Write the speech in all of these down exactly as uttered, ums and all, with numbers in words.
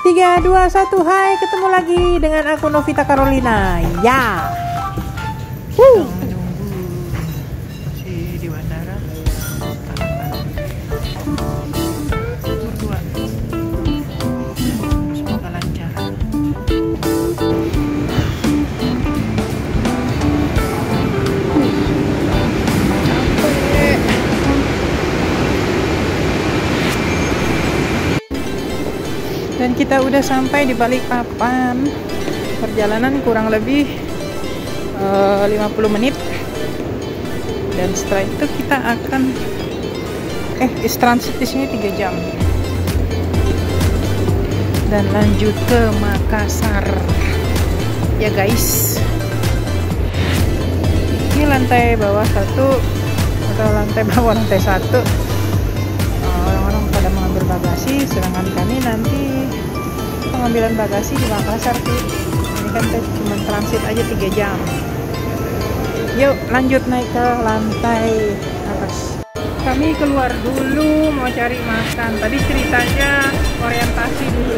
tiga, dua, satu, hai, ketemu lagi dengan aku Novita Carolina. Ya. Wuh. Si di bandara. Berdua. Semoga lancar. Dan kita udah sampai di Balikpapan. Perjalanan kurang lebih uh, lima puluh menit. Dan setelah itu kita akan eh is transit di sini tiga jam. Dan lanjut ke Makassar. Ya guys. Ini lantai bawah satu atau lantai bawah lantai satu. Orang-orang pada mengambil bagasi, sedangkan kami nanti pengambilan bagasi di Makassar sih. Ini kan cuma transit aja tiga jam. Yuk lanjut naik ke lantai atas. Kami keluar dulu mau cari makan. Tadi ceritanya orientasi dulu.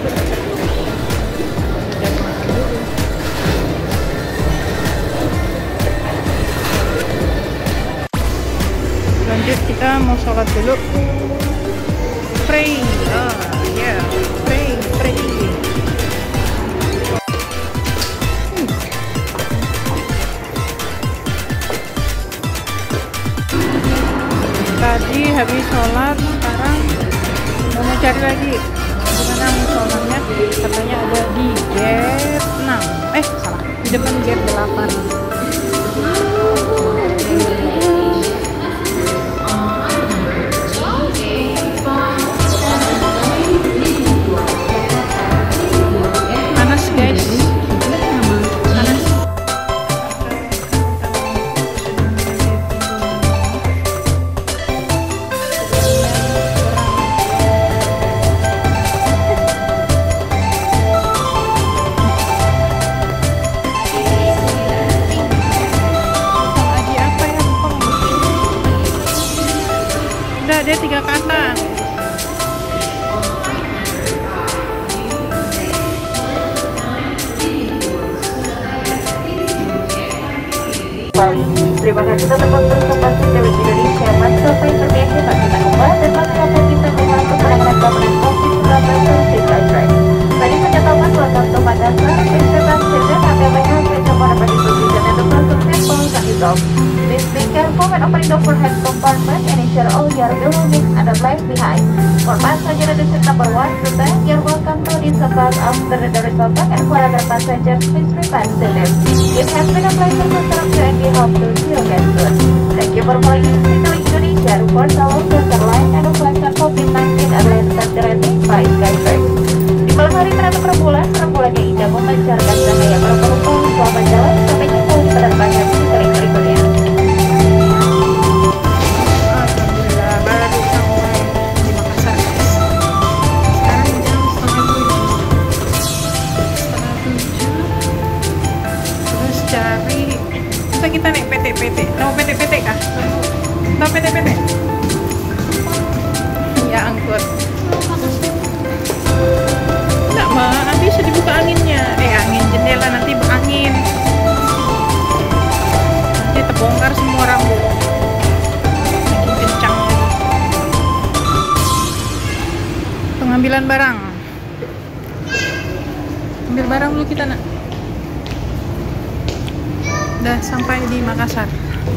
Cari makan dulu. Lanjut kita mau sholat dulu. Pray, oh yeah, pray, pray. Hmm. Tadi habis sholat, sekarang mau cari lagi. Gimana musolanya? Katanya ada di gate enam. Eh salah, di depan gate delapan. Dia tiga kata. Terima kasih telah berpartisipasi dalam Indonesia. Maskapai terbiasa tak kita ubah dan maskapai kita membantu penanganan pandemi COVID sembilan belas versi Flight. Tadi penyataman welcome to Makassar, Instagram Children akan menghapus semua dapat diikuti dan untuk masuk sampel dan dissolve. Please be careful when opening the overhead compartment and ensure all your belongings are left behind. For passenger in seat number one to ten, you're welcome to disembark after the door is open, and for other passengers, please remain seated. It has been a pleasure to serve you and we hope to see you again soon. Thank you for flying to Indonesia. Report all Delta Line and flight COVID nineteen Airlines terjadi by Skytrax. Di malam hari ternyata rembulan, rembulan yang indah memancarkan cahaya berpelukan. Selamat jalan, sampai jumpa di penerbangan sering berikutnya. Kita naik P T P T, tahu P T P T kah? Tahu P T P T? Ya angkut. Enggak mah, nanti bisa dibuka anginnya. Eh angin jendela nanti berangin. Nanti terbongkar semua rambut. Makin kencang lagi. Pengambilan barang. Ambil barang dulu kita nak. Udah sampai di Makassar.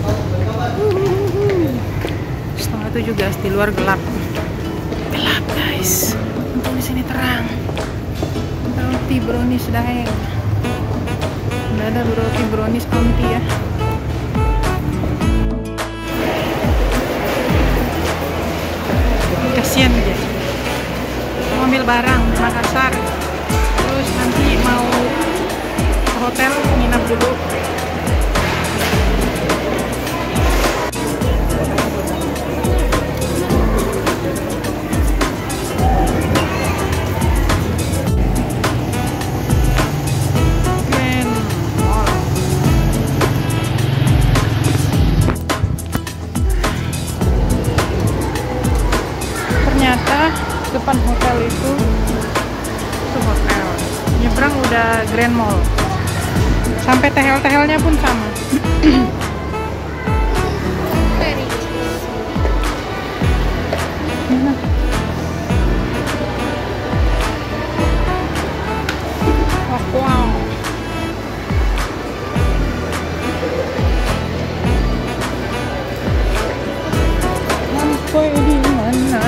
Setengah tujuh guys, di luar gelap. Gelap guys. Untung di sini terang. Roti brownies daeng. Udah ada roti brownies anti ya. Kasian dia. Mau ambil barang di Makassar. Terus nanti mau ke hotel nginap dulu. Ternyata depan hotel itu, itu hotel nyebrang udah Grand Mall. Sampai tehel-tehelnya pun sama. Wow. Sampai di mana?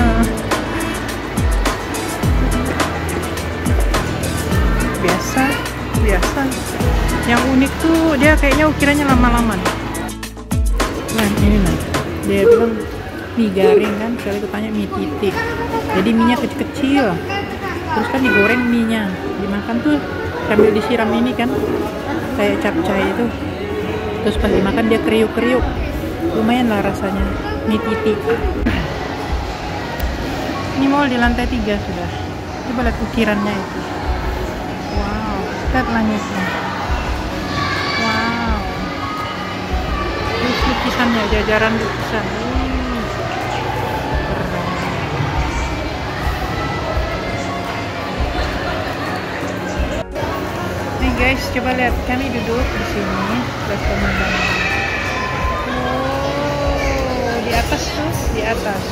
Biasa, biasa. Yang unik tuh dia kayaknya ukirannya lama-lama. Nah ini nah, dia bilang mie garing kan, sekali aku tanya mie titik. Jadi mie nya kecil-kecil. Terus kan digoreng mie nya, dimakan tuh sambil disiram ini kan, kayak capcay itu. Terus pas dimakan dia kriuk-kriuk. Lumayan lah rasanya, mie titik. Ini mall di lantai tiga sudah. Coba lihat ukirannya itu. Wow, lihat langitnya. Wow. Terus lukisannya, jajaran lukisan. Uh, keren. Nih guys, coba lihat, kami duduk di sini, lihat pemandangan. Oh, di atas tuh, di atas.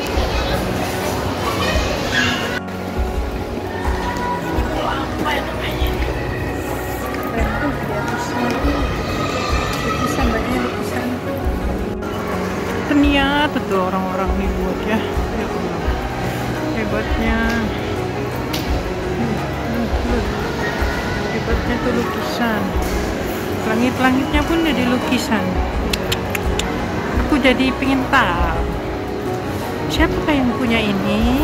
Ternyata tuh orang-orang nih buat ya, ya Allah. Hebatnya, hebatnya tuh lukisan. Langit-langitnya pun jadi lukisan. Aku jadi pengen tahu siapa yang punya ini.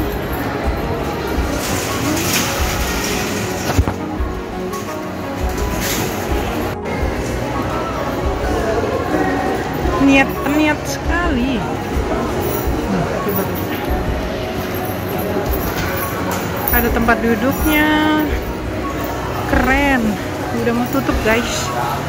Niat niat sekali. Nah, coba. Ada tempat duduknya, keren. Udah mau tutup guys.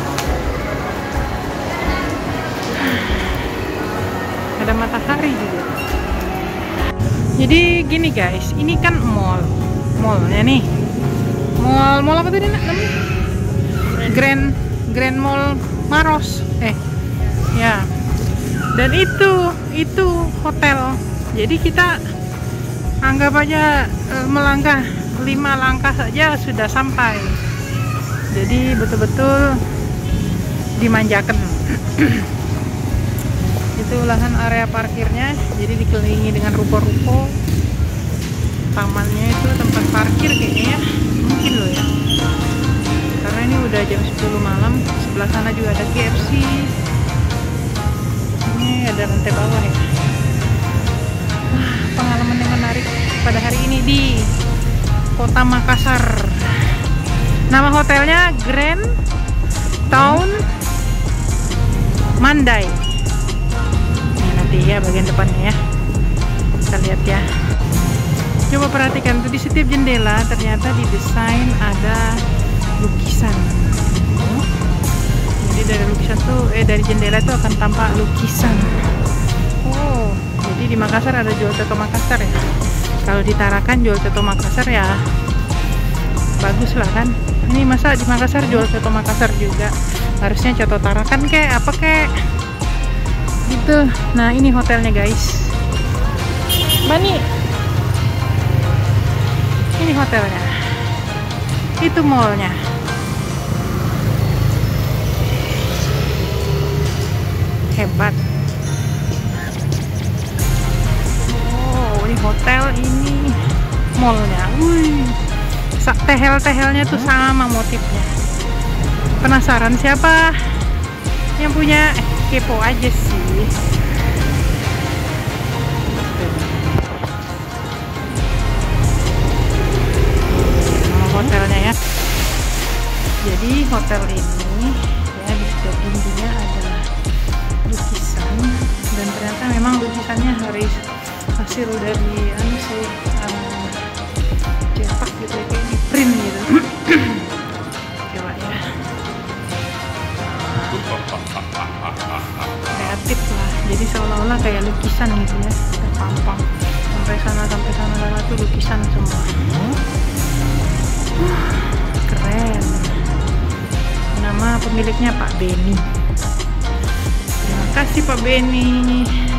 Ada matahari juga. Jadi gini guys, ini kan mall, mallnya nih. Mall mall apa tadi namanya? Grand Grand Mall Maros. Eh. Ya, dan itu itu hotel. Jadi kita anggap aja e, melangkah lima langkah saja sudah sampai. Jadi betul-betul dimanjakan. Itu lahan area parkirnya. Jadi dikelilingi dengan ruko-ruko. Tamannya itu tempat parkir kayaknya ya. Mungkin loh ya. Karena ini udah jam sepuluh malam. Sebelah sana juga ada K F C. Ini ada lantai bawah ya. Wah, pengalaman yang menarik pada hari ini di Kota Makassar. Nama hotelnya Grand Town Mandai. Ini nanti ya bagian depannya ya. Kita lihat ya. Coba perhatikan tuh di setiap jendela ternyata didesain ada lukisan. Jadi dari lukisan tuh, eh dari jendela tuh akan tampak lukisan. Oh, jadi di Makassar ada jual coto Makassar ya. Kalau di Tarakan jual coto Makassar ya bagus lah kan. Ini masa di Makassar jual coto Makassar juga. Harusnya coto Tarakan kek, apa kek? Gitu. Nah ini hotelnya guys. Bani. Ini hotelnya. Itu mallnya. Hebat. Oh, ini hotel, ini mallnya. Wih, tehel-tehelnya tuh sama motifnya. Penasaran siapa yang punya? Eh, kepo aja sih. Nama hotelnya ya. Jadi hotel ini ya di setiap dindingnya ada lukisan, dan ternyata memang lukisannya dari hasil dari anu sih uh, cetak gitu ya, kayak di print gitu. Coba ya, kreatif lah, jadi seolah-olah kayak lukisan gitu ya, terpampang sampai sana sampai sana sana tuh lukisan semua. Keren. miliknya Pak Beni. Terima kasih Pak Beni.